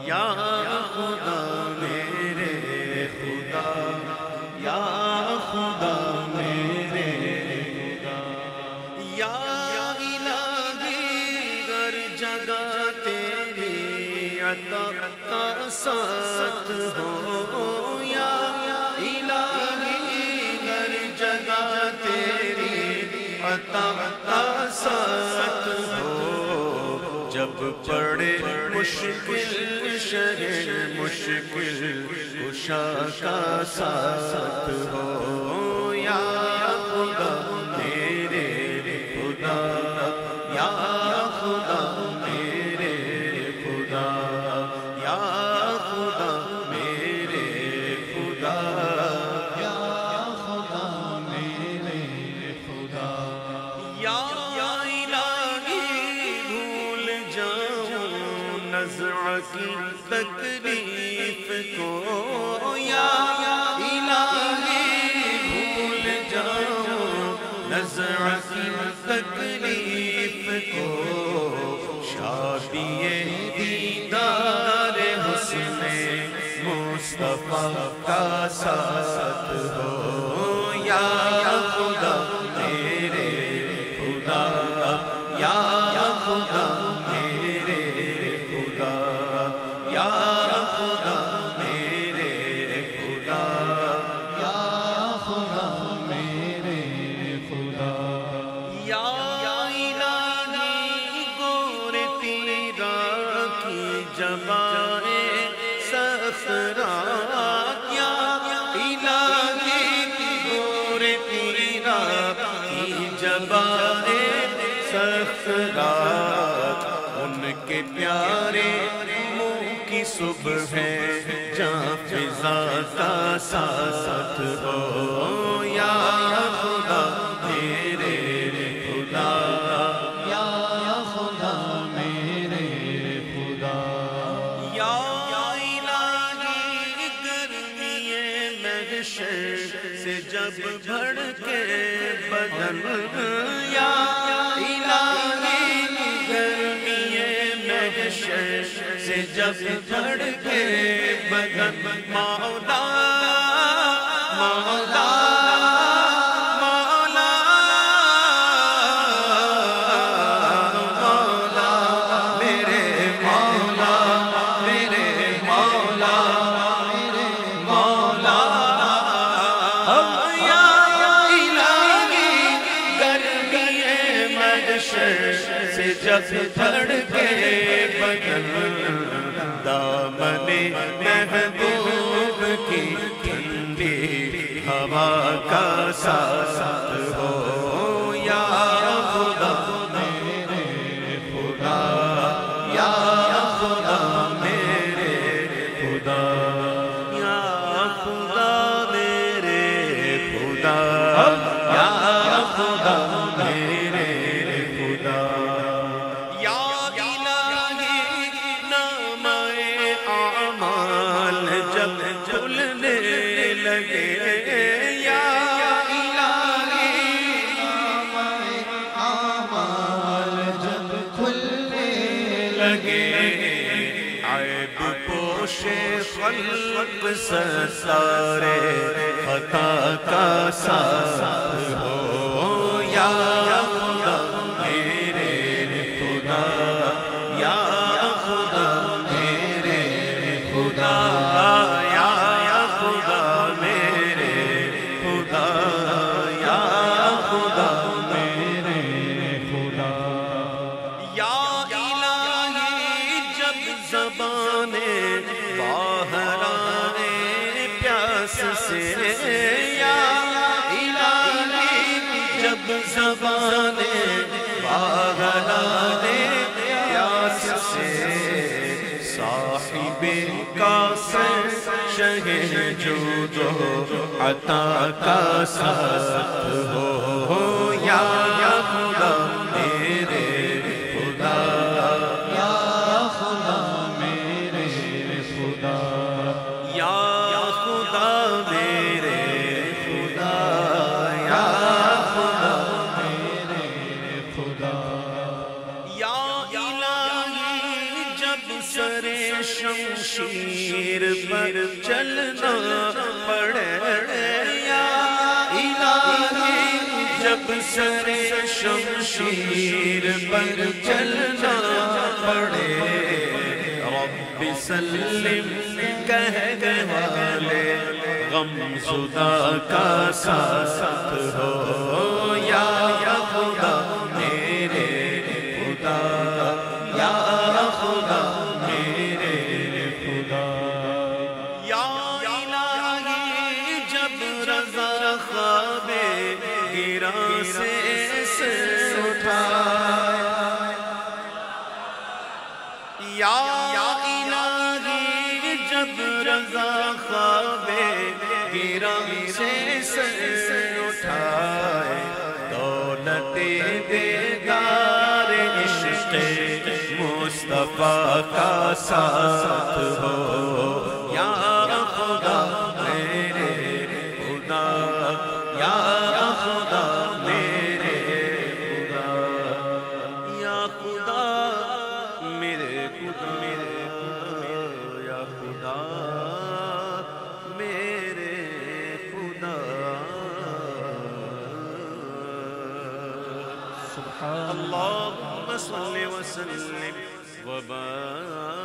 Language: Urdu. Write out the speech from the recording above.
یا خدا میرے خدا، یا خدا میرے خدا، یا الہی ہر جگہ تیری عطا کا ساتھ ہو، یا الہی ہر جگہ تیری عطا کا ساتھ ہو، جب پڑے مشکل شہر مشکل کشا کا ساتھ ہو، یا خدا میرے خدا، یا خدا میرے خدا، یا خدا میرے خدا، یا خدا میرے خدا، یا کی تکلیف کو، یا الہی بھول جاؤں نزع کی تکلیف کو، شادی دیدار حسن مصطفیٰ کا ساتھ ہو، یا خدا میرے خدا، یا خدا میرے خدا، یا خدا میرے خدا، یا خدا میرے خدا، یا الہی گور تیرا کی جبائے صفرا، یا الہی گور تیرا کی جبائے صفرا، ان کے پیارے کی صبح ہے جہاں فضا کا ساتھ ہو، یا خدا میرے خدا، یا خدا میرے خدا، یا الہی گرمی محشر سے جب بڑھ کے بدن، یا الہی گرمی محشر سے جب بڑھ کے بدن، مولا مولا مولا مولا میرے مولا میرے مولا میرے مولا، یا الہی گرمی محشر سے جب بڑھ کے بدن، دامن محبوب کی ٹھنڈی ہوا کا ساتھ ہو، یا خدا میرے خدا، یا خدا میرے خدا، یا خدا میرے خدا، یا خدا میرے خدا، یا جب کھلنے لگے، یا الہی اعمال جب کھلنے لگے، عیب پوش خلق ستارے خطا کا ساتھ ہو، یا خدا میرے خدا، یا خدا میرے خدا، یا خدا میرے خدا، یا خدا میرے خدا، یا الہی جب زبانیں باہر آئے پیاس سے، یا الہی جب زبانیں باہر آئے پیاس سے، صاحب کاسر شہ جود و عطا کا ساتھ ہو، یا خدا میرے خدا، یا خدا میرے خدا، یا خدا میرے خدا، یا خدا میرے خدا، یا الہی جب سر شمشیر پر چلنا پڑے یا الہی جب سر شمشیر پر چلنا پڑے رب سلم کہنے والے غم زدہ کا ساتھ ہو یا خدا میرے خدا یا خدا میرے خدا یا الہی جب رضا خواب گراں سے سر اٹھائے یا الہی جب رضا خواب گراں سے سر اٹھائے دولت دیدار عشق مصطفیٰ کا ساتھ ہو یا خدا میرے خدا یا خدا میرے خدا یا خدا میرے خدا یا خدا میرے خدا اللہم صل وسلم وبارک